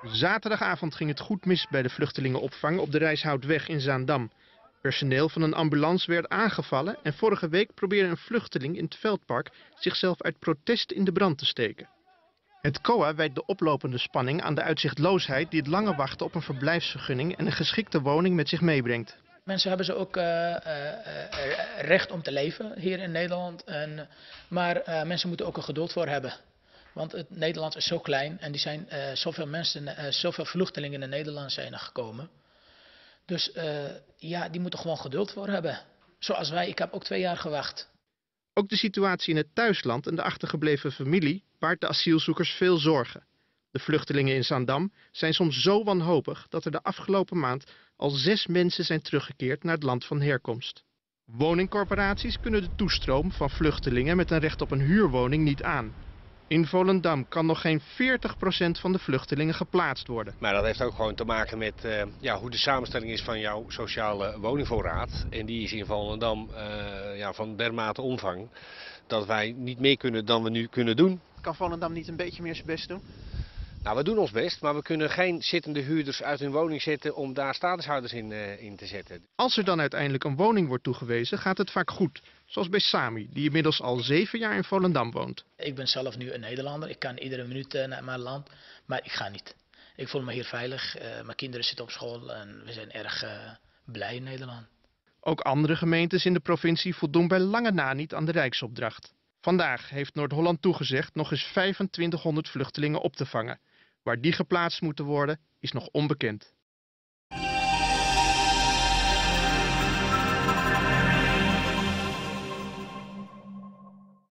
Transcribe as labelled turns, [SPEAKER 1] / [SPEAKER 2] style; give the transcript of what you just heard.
[SPEAKER 1] Zaterdagavond ging het goed mis bij de vluchtelingenopvang op de Rijshoutweg in Zaandam. Personeel van een ambulance werd aangevallen en vorige week probeerde een vluchteling in het Veldpark zichzelf uit protest in de brand te steken. Het COA wijt de oplopende spanning aan de uitzichtloosheid die het lange wachten op een verblijfsvergunning en een geschikte woning met zich meebrengt.
[SPEAKER 2] Mensen hebben ze ook recht om te leven hier in Nederland. Maar mensen moeten ook een geduld voor hebben. Want Nederland is zo klein en er zijn zoveel mensen, zoveel vluchtelingen in Nederland zijn er gekomen. Dus ja, die moeten gewoon geduld voor hebben. Zoals wij, ik heb ook 2 jaar gewacht.
[SPEAKER 1] Ook de situatie in het thuisland en de achtergebleven familie baart de asielzoekers veel zorgen. De vluchtelingen in Zaandam zijn soms zo wanhopig dat er de afgelopen maand al 6 mensen zijn teruggekeerd naar het land van herkomst. Woningcorporaties kunnen de toestroom van vluchtelingen met een recht op een huurwoning niet aan. In Volendam kan nog geen 40% van de vluchtelingen geplaatst worden.
[SPEAKER 3] Maar dat heeft ook gewoon te maken met hoe de samenstelling is van jouw sociale woningvoorraad. En die is in Volendam van dermate omvang dat wij niet meer kunnen dan we nu kunnen doen.
[SPEAKER 4] Kan Volendam niet een beetje meer zijn best doen?
[SPEAKER 3] Nou, we doen ons best, maar we kunnen geen zittende huurders uit hun woning zetten om daar statushouders in te zetten.
[SPEAKER 1] Als er dan uiteindelijk een woning wordt toegewezen, gaat het vaak goed. Zoals bij Sami, die inmiddels al 7 jaar in Volendam woont.
[SPEAKER 2] Ik ben zelf nu een Nederlander. Ik kan iedere minuut naar mijn land, maar ik ga niet. Ik voel me hier veilig. Mijn kinderen zitten op school en we zijn erg blij in Nederland.
[SPEAKER 1] Ook andere gemeentes in de provincie voldoen bij lange na niet aan de Rijksopdracht. Vandaag heeft Noord-Holland toegezegd nog eens 2500 vluchtelingen op te vangen. Waar die geplaatst moeten worden, is nog onbekend.